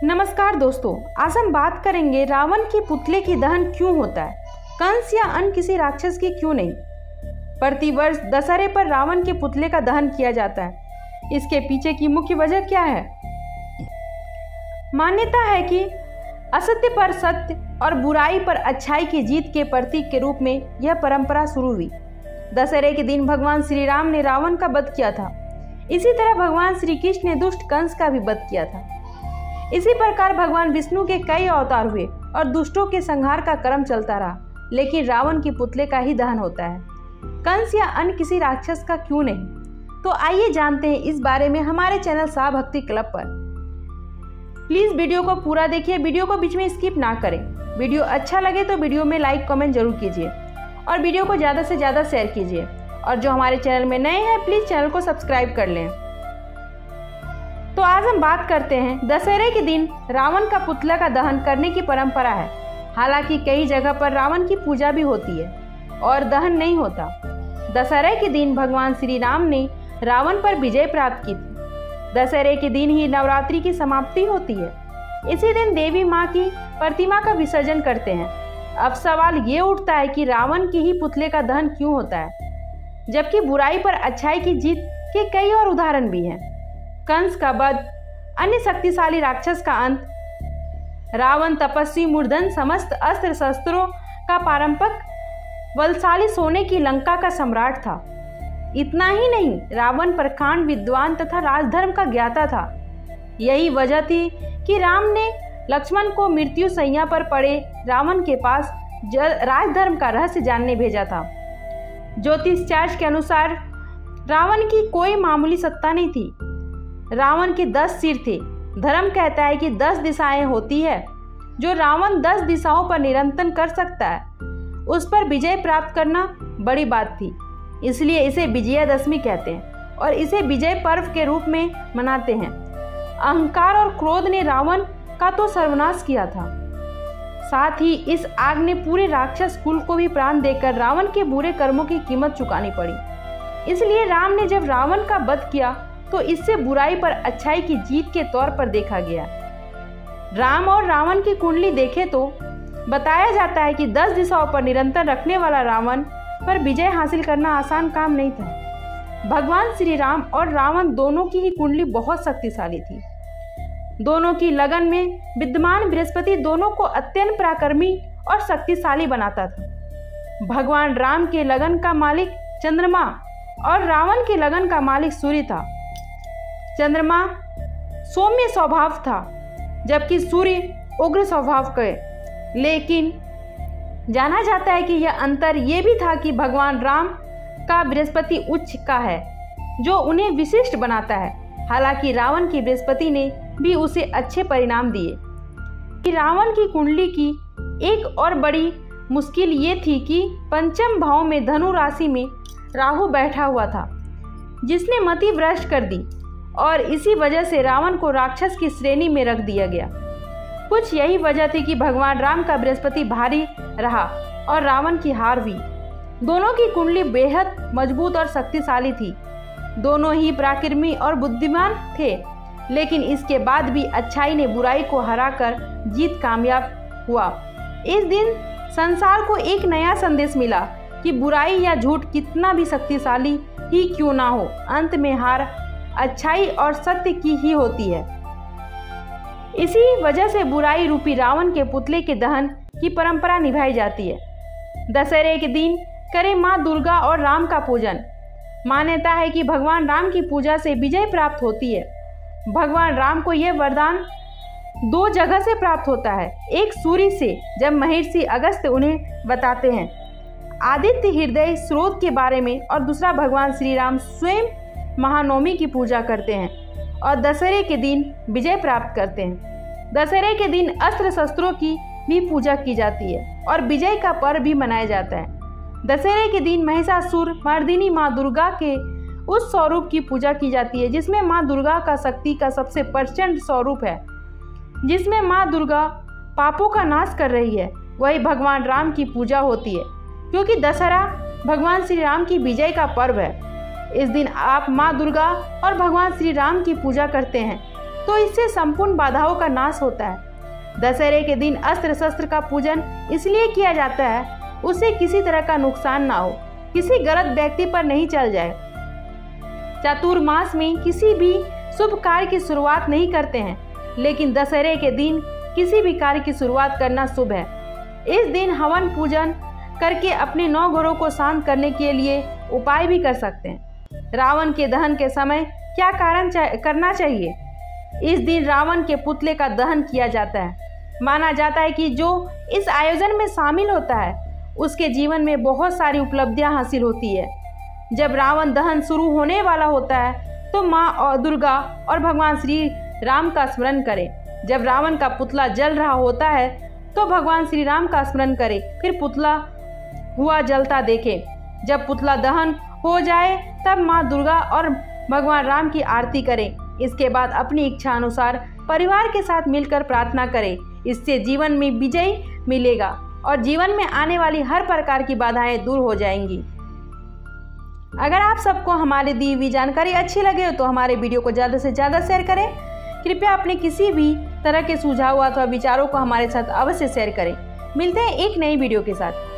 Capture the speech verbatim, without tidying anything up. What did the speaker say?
नमस्कार दोस्तों, आज हम बात करेंगे रावण के पुतले की दहन क्यों होता है, कंस या अन्य किसी राक्षस की क्यों नहीं। प्रतिवर्ष दशहरे पर रावण के पुतले का दहन किया जाता है। इसके पीछे की मुख्य वजह क्या है? मान्यता है कि असत्य पर सत्य और बुराई पर अच्छाई की जीत के प्रतीक के रूप में यह परंपरा शुरू हुई। दशहरे के दिन भगवान श्री राम ने रावण का वध किया था। इसी तरह भगवान श्री कृष्ण ने दुष्ट कंस का भी वध किया था। इसी प्रकार भगवान विष्णु के कई अवतार हुए और दुष्टों के संहार का क्रम चलता रहा, लेकिन रावण के पुतले का ही दहन होता है। कंस या अन्य किसी राक्षस का क्यों नहीं? तो आइए जानते हैं इस बारे में हमारे चैनल शाह भक्ति क्लब पर। प्लीज वीडियो को पूरा देखिए, वीडियो को बीच में स्किप ना करें। वीडियो अच्छा लगे तो वीडियो में लाइक कमेंट जरूर कीजिए और वीडियो को ज़्यादा से ज़्यादा शेयर कीजिए। और जो हमारे चैनल में नए हैं प्लीज़ चैनल को सब्सक्राइब कर लें। तो आज हम बात करते हैं दशहरे के दिन रावण का पुतला का दहन करने की परंपरा है। हालांकि कई जगह पर रावण की पूजा भी होती है और दहन नहीं होता। दशहरे के दिन भगवान श्री राम ने रावण पर विजय प्राप्त की थी। दशहरे के दिन ही नवरात्रि की समाप्ति होती है। इसी दिन देवी माँ की प्रतिमा का विसर्जन करते हैं। अब सवाल ये उठता है कि रावण के ही पुतले का दहन क्यों होता है, जबकि बुराई पर अच्छाई की जीत के कई और उदाहरण भी हैं। कंस का वध, अन्य शक्तिशाली राक्षस का अंत, रावण तपस्वी मूर्धन समस्त अस्त्र शस्त्रों का पारंपरिक बलशाली सोने की लंका का सम्राट था। इतना ही नहीं, रावण प्रकांड विद्वान तथा राजधर्म का ज्ञाता था। यही वजह थी कि राम ने लक्ष्मण को मृत्यु शैया पर पड़े रावण के पास राजधर्म का रहस्य जानने भेजा था। ज्योतिषाचार्य के अनुसार रावण की कोई मामूली सत्ता नहीं थी। रावण के दस सिर थे। धर्म कहता है कि दस दिशाएं होती है जो रावण दस दिशाओं पर नियंत्रण कर सकता है। उस पर विजय प्राप्त करना बड़ी बात थी, इसलिए इसे विजयादशमी कहते हैं और इसे विजय पर्व के रूप में मनाते हैं। अहंकार और क्रोध ने रावण का तो सर्वनाश किया था, साथ ही इस आग ने पूरे राक्षस कुल को भी प्राण देकर रावण के बुरे कर्मों की कीमत चुकानी पड़ी। इसलिए राम ने जब रावण का वध किया तो इससे बुराई पर अच्छाई की जीत के तौर पर देखा गया। राम और रावण की कुंडली देखें तो बताया जाता है कि दस दिशाओं पर निरंतर रखने वाला रावण पर विजय हासिल करना आसान काम नहीं था। भगवान श्री राम और रावण दोनों की ही कुंडली बहुत शक्तिशाली थी। दोनों की लगन में विद्यमान बृहस्पति दोनों को अत्यंत पराक्रमी और शक्तिशाली बनाता था। भगवान राम के लगन का मालिक चंद्रमा और रावण के लगन का मालिक सूर्य था। चंद्रमा सौम्य स्वभाव था, जबकि सूर्य उग्र स्वभाव के। लेकिन जाना जाता है कि यह अंतर ये भी था कि भगवान राम का बृहस्पति उच्च का है, जो उन्हें विशिष्ट बनाता है। हालांकि रावण की बृहस्पति ने भी उसे अच्छे परिणाम दिए। कि रावण की कुंडली की एक और बड़ी मुश्किल ये थी कि पंचम भाव में धनु राशि में राहु बैठा हुआ था, जिसने मति भ्रष्ट कर दी और इसी वजह से रावण को राक्षस की श्रेणी में रख दिया गया। कुछ यही वजह थी कि भगवान राम का बृहस्पति भारी रहा और रावण की हार हुई। दोनों की कुंडली बेहद मजबूत और शक्तिशाली थी। दोनों ही पराक्रमी और बुद्धिमान थे, लेकिन इसके बाद भी अच्छाई ने बुराई को हराकर जीत कामयाब हुआ। इस दिन संसार को एक नया संदेश मिला कि बुराई या झूठ कितना भी शक्तिशाली ही क्यों ना हो, अंत में हार अच्छाई और सत्य की ही होती है। इसी वजह से बुराई रूपी रावण के पुतले के दहन की परंपरा निभाई जाती है। दशहरे के दिन करें माँ दुर्गा और राम का पूजन। मान्यता है कि भगवान राम की पूजा से विजय प्राप्त होती है। भगवान राम को यह वरदान दो जगह से प्राप्त होता है। एक सूर्य से, जब महर्षि अगस्त्य उन्हें बताते हैं आदित्य हृदय स्रोत के बारे में, और दूसरा भगवान श्री राम स्वयं महानवमी की पूजा करते हैं और दशहरे के दिन विजय प्राप्त करते हैं। दशहरे के दिन अस्त्र शस्त्रों की भी पूजा की जाती है और विजय का पर्व भी मनाया जाता है। दशहरे के दिन महिषासुर मर्दिनी माँ दुर्गा के उस स्वरूप की पूजा की जाती है जिसमें माँ दुर्गा का शक्ति का सबसे प्रचंड स्वरूप है, जिसमें माँ दुर्गा पापों का नाश कर रही है। वही भगवान राम की पूजा होती है, क्योंकि दशहरा भगवान श्री राम की विजय का पर्व है। इस दिन आप माँ दुर्गा और भगवान श्री राम की पूजा करते हैं तो इससे संपूर्ण बाधाओं का नाश होता है। दशहरे के दिन अस्त्र शस्त्र का पूजन इसलिए किया जाता है उसे किसी तरह का नुकसान ना हो, किसी गलत व्यक्ति पर नहीं चल जाए। चातुर्मास में किसी भी शुभ कार्य की शुरुआत नहीं करते हैं, लेकिन दशहरे के दिन किसी भी कार्य की शुरुआत करना शुभ है। इस दिन हवन पूजन करके अपने नौ घरों को शांत करने के लिए उपाय भी कर सकते हैं। रावण के दहन के समय क्या कारण चा, करना चाहिए? इस दिन रावण के पुतले का दहन किया जाता है। माना जाता है कि जो इस आयोजन में शामिल होता है उसके जीवन में बहुत सारी उपलब्धियां हासिल होती है। जब रावण दहन शुरू होने वाला होता है तो माँ और दुर्गा और भगवान श्री राम का स्मरण करें। जब रावण का पुतला जल रहा होता है तो भगवान श्री राम का स्मरण करें, फिर पुतला हुआ जलता देखें। जब पुतला दहन हो जाए तब माँ दुर्गा और भगवान राम की आरती करें। इसके बाद अपनी इच्छा अनुसार परिवार के साथ मिलकर प्रार्थना करें। इससे जीवन में विजय मिलेगा और जीवन में आने वाली हर प्रकार की बाधाएं दूर हो जाएंगी। अगर आप सबको हमारी दी हुई जानकारी अच्छी लगे तो हमारे वीडियो को ज़्यादा से ज़्यादा शेयर करें। कृपया अपने किसी भी तरह के सुझाव अथवा विचारों को हमारे साथ अवश्य शेयर करें। मिलते हैं एक नई वीडियो के साथ।